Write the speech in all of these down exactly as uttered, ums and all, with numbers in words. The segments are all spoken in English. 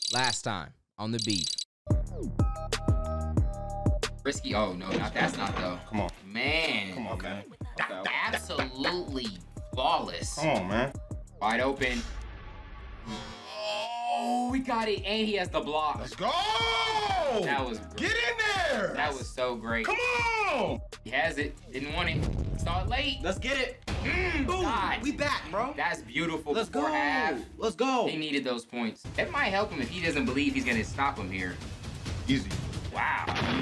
Last time on the beat. Risky. Oh no, not that's not though. Come on. Man. Come on, man. Okay, okay. Absolutely flawless. Come on, man. Wide open. Oh, we got it, and he has the block. Let's go! That was great. Get in there! That was so great. Come on! He has it. Didn't want it. Saw it late. Let's get it. Mm, Boom. God. We back, bro. That's beautiful. Let's before go. half. Let's go. He needed those points. It might help him if he doesn't believe he's gonna stop him here. Easy. Wow.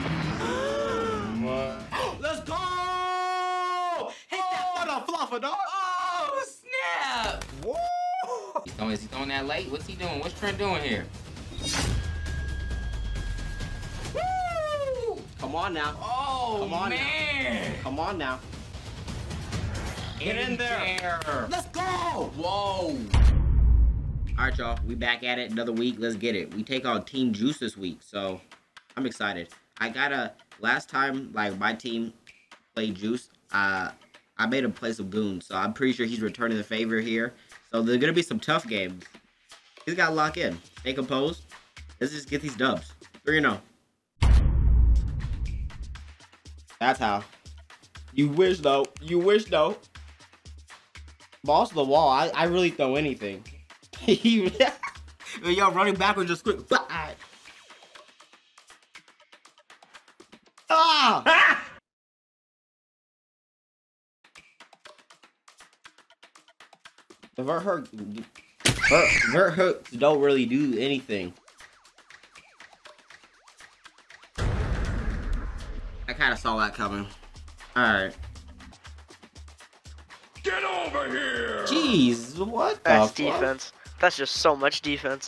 Let's go! Hit that for the fluffer, dog. Oh, snap! Whoa! He's throwing, is he throwing that late? What's he doing? What's Trent doing here? Woo! Come on now. Oh, Come on man. Now. Come on now. Get in there. there. Let's go! Whoa. All right, y'all. We back at it. Another week. Let's get it. We take on Team Juice this week, so I'm excited. I got a... Last time, like, my team played Juice, uh, I made him play some goons, so I'm pretty sure he's returning the favor here. So there's going to be some tough games. He's got to lock in. Stay composed. Let's just get these dubs. three and oh. That's how. You wish, though. You wish, though. Balls to the wall. I, I really throw anything. Yo, running backwards just quick. Ah! The vert hook, vert, vert hooks don't really do anything. I kind of saw that coming. All right. Get over here! Jeez, what the That's fuck? defense. That's just so much defense.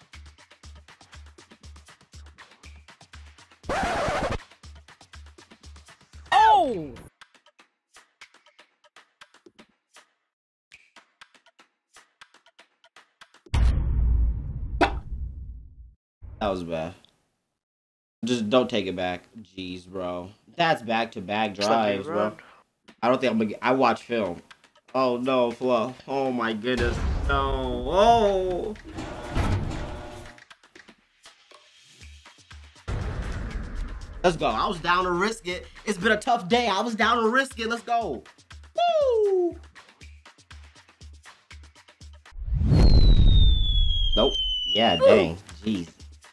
Oh! That was bad. Just don't take it back. Jeez, bro. That's back-to-back drives, bro. Run. I don't think I'm gonna get... I watch film. Oh, no, Fluff. Oh, my goodness. No. Oh! Let's go. I was down to risk it. It's been a tough day. I was down to risk it. Let's go. Woo! Nope. Yeah, dang. Jeez.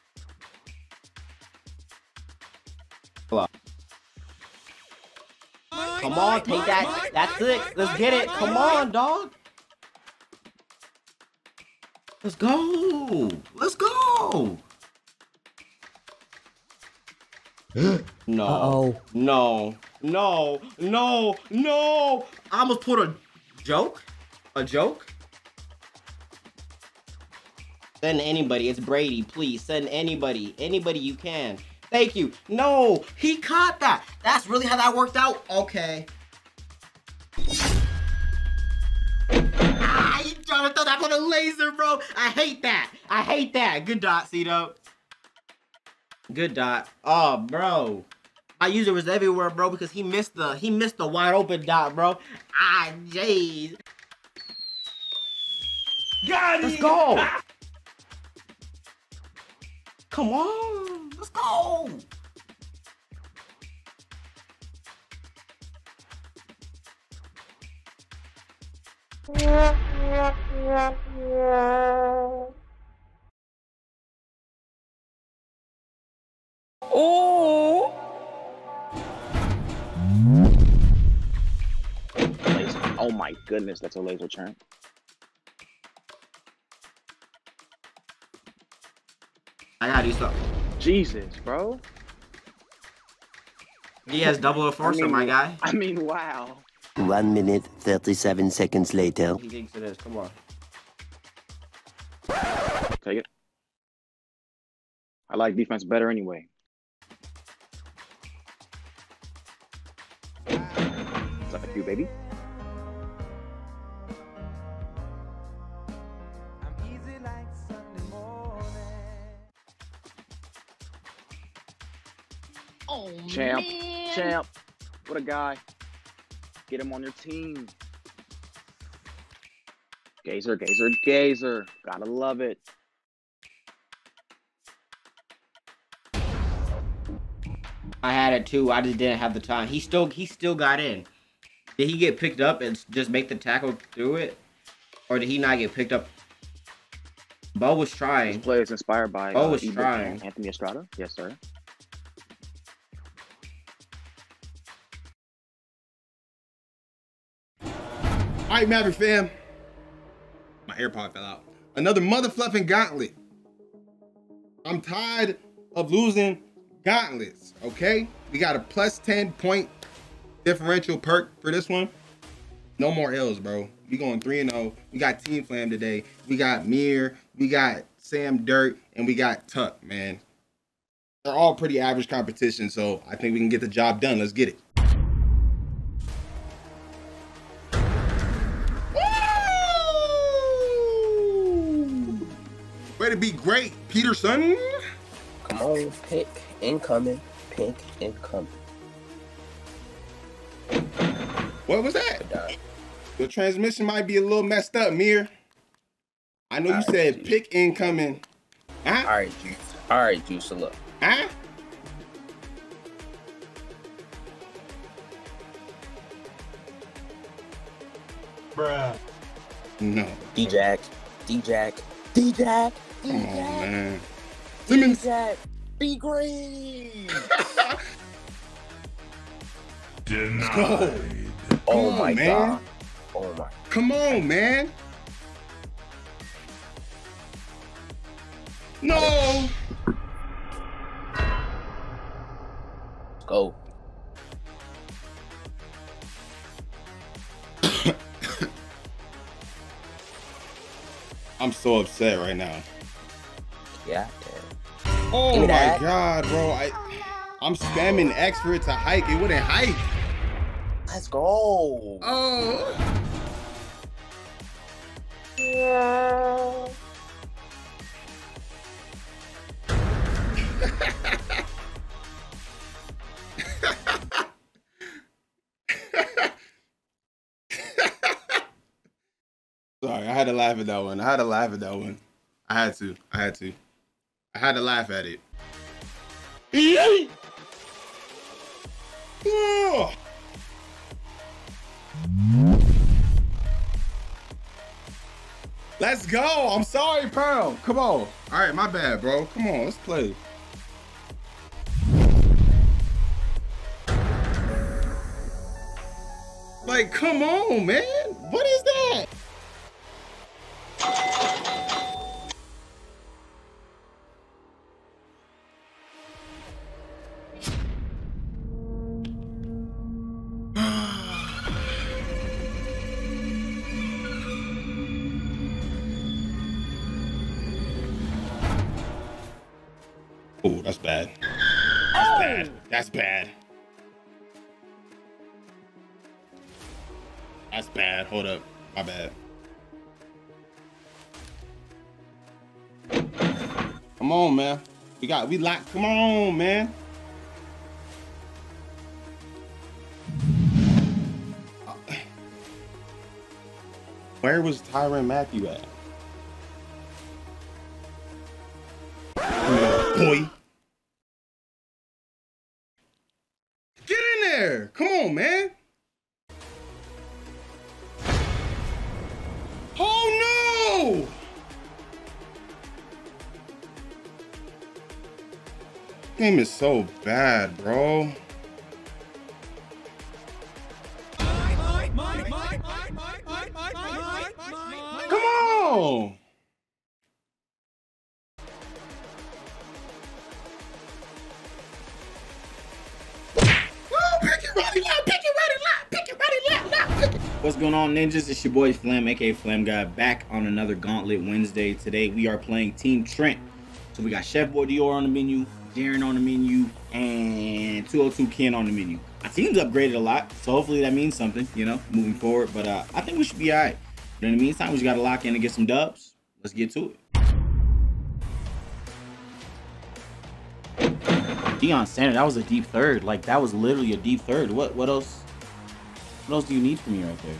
Come on, take that. That's six. Let's get it. Come on, dog. Let's go. Let's go. No. Uh-oh. No. No. No. No. I almost put a joke. A joke. Send anybody. It's Brady. Please send anybody. Anybody you can. Thank you. No. He caught that. That's really how that worked out. Okay. Ah, you trying to throw that for the laser, bro. I hate that. I hate that. Good dot, C-Dub. Good dot. Oh, bro. My user was everywhere, bro, because he missed the he missed the wide open dot, bro. Ah, jeez. Got Let's it! go. Come on. Let's go. Oh! Laser. Oh my goodness, that's a laser turn. I gotta do something. Jesus, bro. He has double enforcer, I mean, my guy. I mean, wow. One minute, thirty-seven seconds later. He thinks it is. Come on. Take it. I like defense better anyway. What's up with you, baby? Oh, Champ, man. champ. What a guy. Get him on your team. Gazer, gazer, gazer. Gotta love it. I had it too. I just didn't have the time. He still he still got in. Did he get picked up and just make the tackle through it? Or did he not get picked up? Bo was trying. This play is inspired by Bo uh, was Ebert trying. and Anthony Estrada. Yes, sir. All right, Maverick fam. My AirPod fell out. Another motherfucking gauntlet. I'm tired of losing gauntlets, okay? We got a plus ten point differential perk for this one. No more L's, bro. We going three and oh. We got Team Flam today. We got Mir, we got Sam Dirt, and we got Tuck, man. They're all pretty average competition, so I think we can get the job done. Let's get it. Woo! Way to be great, Peterson. Come on, pick incoming, pick incoming. What was that? The transmission might be a little messed up, Mir. I know you said pick incoming. Huh? All right, Juice. All right, Juice. Look. Huh? Bruh. No. D-Jack. D-Jack. D-Jack. Come on, man. Simmons. D-Jack. Be green. Let's go. Oh Come my on, man. God. Oh my. Come on, man. No. Let's go. I'm so upset right now. Yeah. Oh Give me my that. God, bro. I, I'm spamming X for it to hike. It wouldn't hike. Let's go. Oh. Sorry, I had to laugh at that one. I had to laugh at that one. I had to. I had to. I had to laugh at it. Yay! Oh. Let's go. I'm sorry, Pearl. Come on. All right, my bad, bro. Come on, let's play. Like, come on, man. What is that? Oh, that's bad. That's Oh. bad. That's bad. That's bad. Hold up. My bad. Come on, man. We got, we locked. Come on, man. Where was Tyrann Mathieu at? Boy. Get in there. Come on, man. Oh, no. Game is so bad, bro. Come on. What's going on, ninjas? It's your boy Flam, aka Flam Guy, back on another Gauntlet Wednesday. Today we are playing Team Trent. So we got Chef Boy Dior on the menu, Darren on the menu, and two oh two Ken on the menu. Our team's upgraded a lot, so hopefully that means something, you know, moving forward. But uh, I think we should be all right. But in the meantime, we just got to lock in and get some dubs. Let's get to it. Deion Sanders, that was a deep third. Like, that was literally a deep third. What what else? What else do you need from me right there?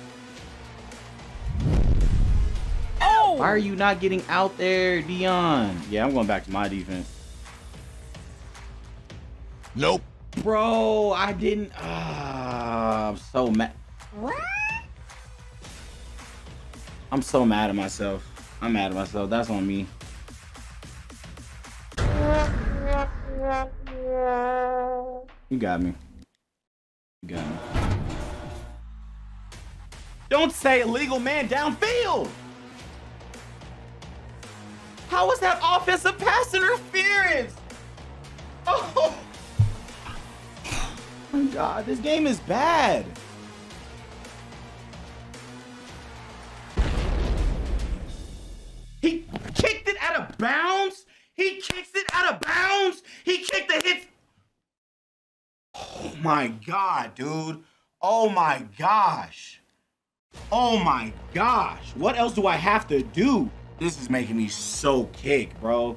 Oh! Why are you not getting out there, Deion? Yeah, I'm going back to my defense. Nope. Bro, I didn't. Uh, I'm so mad. I'm so mad at myself. I'm mad at myself. That's on me. You got me. You got me. Don't say illegal man downfield. How was that offensive pass interference? Oh. Oh my God, this game is bad. He kicked it out of bounds. He kicks it out of bounds. He kicked the hit. Oh my God, dude. Oh my gosh. Oh my gosh. What else do I have to do? This is making me so kick, bro.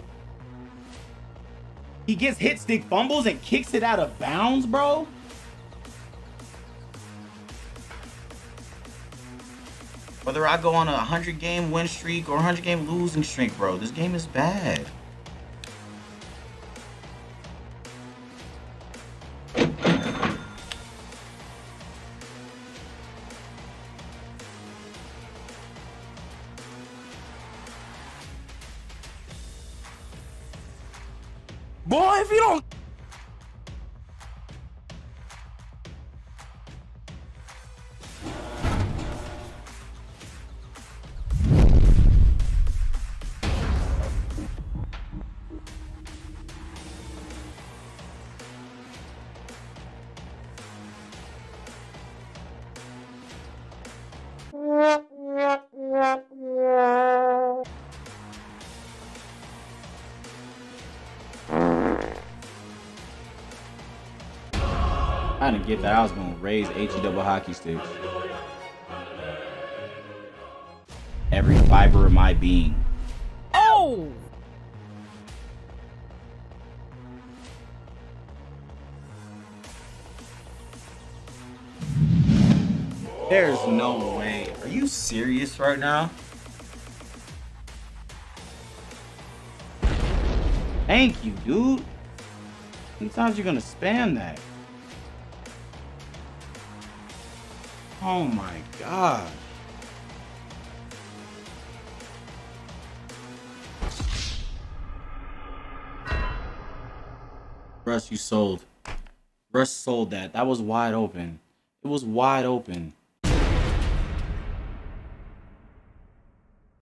He gets hit stick fumbles and kicks it out of bounds, bro. Whether I go on a one hundred game win streak or a one hundred game losing streak, bro, this game is bad. Boy, if you don't... I didn't get that. I was going to raise H E double hockey sticks. Every fiber of my being. Oh! There's no way. Are you serious right now? Thank you, dude. How many times you gonna spam that? Oh my God. Russ, you sold. Russ sold that. That was wide open. It was wide open.